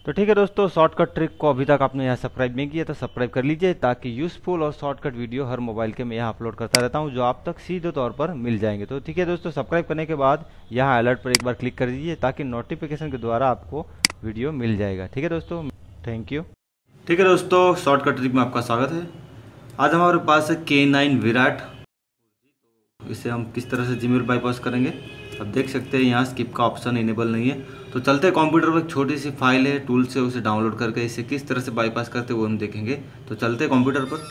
तो ठीक है दोस्तों, शॉर्टकट ट्रिक को अभी तक आपने यहाँ सब्सक्राइब नहीं किया तो सब्सक्राइब कर लीजिए, ताकि यूज़फुल और शॉर्टकट वीडियो हर मोबाइल के मैं यहाँ अपलोड करता रहता हूँ, जो आप तक सीधे तौर पर मिल जाएंगे। तो ठीक है दोस्तों, सब्सक्राइब करने के बाद यहाँ अलर्ट पर एक बार क्लिक कर दीजिए, ताकि नोटिफिकेशन के द्वारा आपको वीडियो मिल जाएगा। ठीक है दोस्तों, थैंक यू। ठीक है दोस्तों, शॉर्टकट ट्रिक में आपका स्वागत है। आज हमारे पास है K9 विराट। इसे हम किस तरह से जीमेल बाईपास करेंगे, अब देख सकते हैं यहाँ स्किप का ऑप्शन इनेबल नहीं है। तो चलते हैं कंप्यूटर पर, एक छोटी सी फाइल है टूल से, उसे डाउनलोड करके इसे किस तरह से बाईपास करते हैं वो हम देखेंगे। तो चलते हैं कंप्यूटर पर।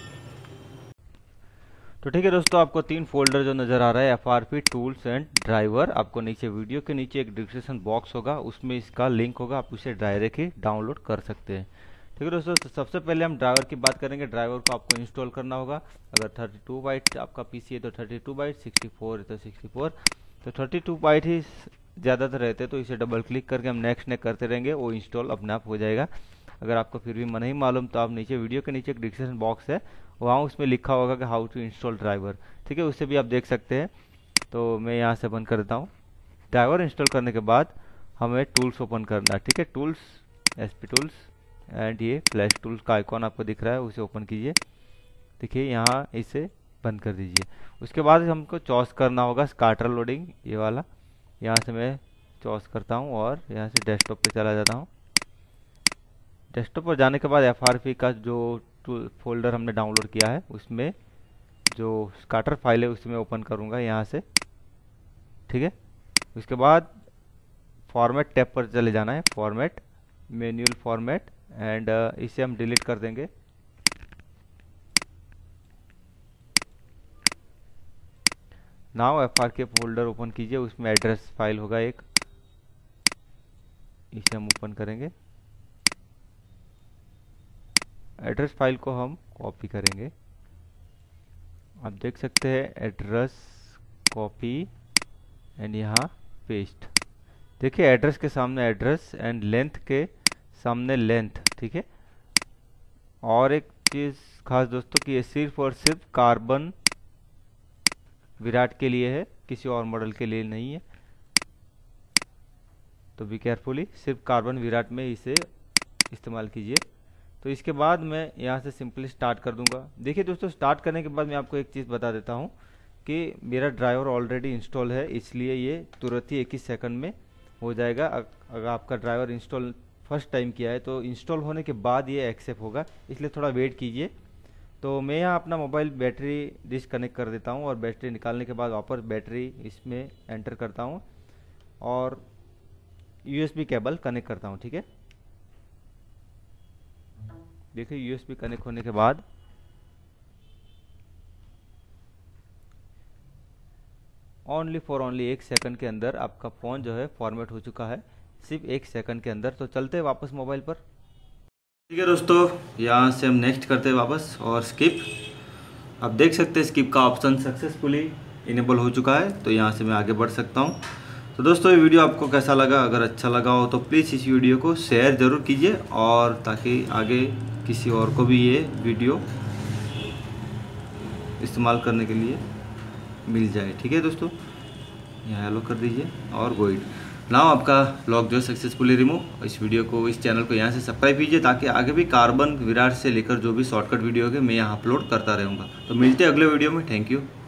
तो ठीक है दोस्तों, आपको 3 फोल्डर जो नज़र आ रहा है, FRP, टूल्स एंड ड्राइवर। आपको नीचे वीडियो के नीचे एक डिस्क्रिप्शन बॉक्स होगा, उसमें इसका लिंक होगा, आप उसे डायरेक्ट ही डाउनलोड कर सकते हैं। ठीक है दोस्तों, तो सबसे पहले हम ड्राइवर की बात करेंगे। ड्राइवर को आपको इंस्टॉल करना होगा। अगर 32 बाइट आपका पीसी है तो 32 बाइट, 64 है तो 64। तो 32 बाइट ही ज़्यादातर रहते हैं, तो इसे डबल क्लिक करके हम नेक्स्ट करते रहेंगे, वो इंस्टॉल अपने आप हो जाएगा। अगर आपको फिर भी नहीं मालूम तो आप नीचे वीडियो के नीचे एक डिस्क्रिप्शन बॉक्स है, वहाँ उसमें लिखा होगा कि हाउ टू इंस्टॉल ड्राइवर। ठीक है, उससे भी आप देख सकते हैं। तो मैं यहाँ से बंद कर देता हूँ। ड्राइवर इंस्टॉल करने के बाद हमें टूल्स ओपन करना है। ठीक है, टूल्स, SP टूल्स एंड ये फ्लैश टूल्स का आइकॉन आपको दिख रहा है, उसे ओपन कीजिए। देखिए यहाँ इसे बंद कर दीजिए। उसके बाद हमको चॉइस करना होगा स्काटर लोडिंग, ये वाला। यहाँ से मैं चॉइस करता हूँ और यहाँ से डेस्कटॉप पे चला जाता हूँ। डेस्कटॉप पर जाने के बाद FRP का जो फोल्डर हमने डाउनलोड किया है, उसमें जो स्काटर फाइल है उसमें ओपन करूँगा यहाँ से। ठीक है, उसके बाद फॉर्मेट टैब पर चले जाना है, फॉर्मेट, मैन्युअल फॉर्मेट, एंड इसे हम डिलीट कर देंगे। नाउ FRP फोल्डर ओपन कीजिए, उसमें एड्रेस फाइल होगा एक, इसे हम ओपन करेंगे। एड्रेस फाइल को हम कॉपी करेंगे। आप देख सकते हैं एड्रेस कॉपी एंड यहाँ पेस्ट। देखिए एड्रेस के सामने एड्रेस एंड लेंथ के सामने लेंथ। ठीक है, और एक चीज़ खास दोस्तों कि ये सिर्फ और सिर्फ कार्बन विराट के लिए है, किसी और मॉडल के लिए नहीं है। तो बी केयरफुली, सिर्फ कार्बन विराट में इसे इस्तेमाल कीजिए। तो इसके बाद मैं यहाँ से सिंपली स्टार्ट कर दूंगा। देखिए दोस्तों, स्टार्ट करने के बाद मैं आपको एक चीज़ बता देता हूँ कि मेरा ड्राइवर ऑलरेडी इंस्टॉल है, इसलिए ये तुरंत ही 21 सेकंड में हो जाएगा। अगर आपका ड्राइवर इंस्टॉल फर्स्ट टाइम किया है तो इंस्टॉल होने के बाद ये एक्सेप्ट होगा, इसलिए थोड़ा वेट कीजिए। तो मैं यहाँ अपना मोबाइल बैटरी डिस्कनेक्ट कर देता हूँ और बैटरी निकालने के बाद वापस बैटरी इसमें एंटर करता हूँ और USB केबल कनेक्ट करता हूँ। ठीक है, देखिए USB कनेक्ट होने के बाद ओनली 1 सेकंड के अंदर आपका फ़ोन जो है फॉर्मेट हो चुका है, सिर्फ 1 सेकंड के अंदर। तो चलते हैं वापस मोबाइल पर। ठीक है दोस्तों, यहाँ से हम नेक्स्ट करते हैं वापस और स्किप। आप देख सकते हैं स्किप का ऑप्शन सक्सेसफुली इनेबल हो चुका है, तो यहाँ से मैं आगे बढ़ सकता हूँ। तो दोस्तों, ये वीडियो आपको कैसा लगा? अगर अच्छा लगा हो तो प्लीज़ इस वीडियो को शेयर ज़रूर कीजिए, और ताकि आगे किसी और को भी ये वीडियो इस्तेमाल करने के लिए मिल जाए। ठीक है दोस्तों, यहाँ हेलो कर दीजिए और गो इट। नाउ आपका ब्लॉग जो सक्सेसफुली रिमूव। इस वीडियो को, इस चैनल को यहाँ से सब्सक्राइब कीजिए, ताकि आगे भी कार्बन विराट से लेकर जो भी शॉर्टकट वीडियो है मैं यहाँ अपलोड करता रहूँगा। तो मिलते हैं अगले वीडियो में। Thank you.